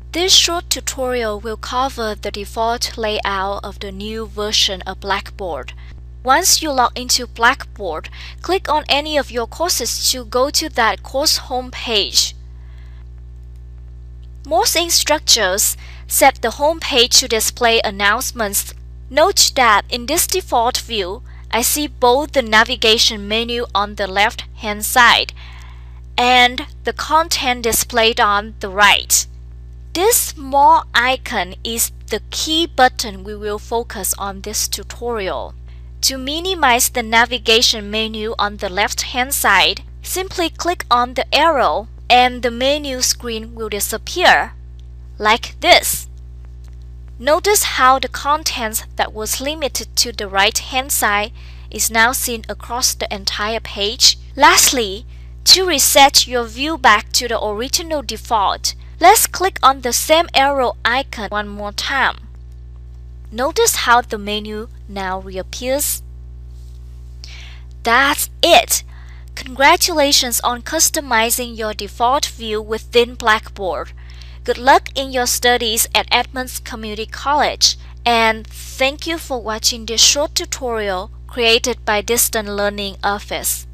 This short tutorial will cover the default layout of the new version of Blackboard. Once you log into Blackboard, click on any of your courses to go to that course home page. Most instructors set the home page to display announcements. Note that in this default view, I see both the navigation menu on the left-hand side and the content displayed on the right. This small icon is the key button we will focus on this tutorial. To minimize the navigation menu on the left-hand side, simply click on the arrow and the menu screen will disappear, like this. Notice how the content that was limited to the right-hand side is now seen across the entire page. Lastly, to reset your view back to the original default, let's click on the same arrow icon one more time. Notice how the menu now reappears. That's it! Congratulations on customizing your default view within Blackboard. Good luck in your studies at Edmonds Community College, and thank you for watching this short tutorial created by Distant Learning Office.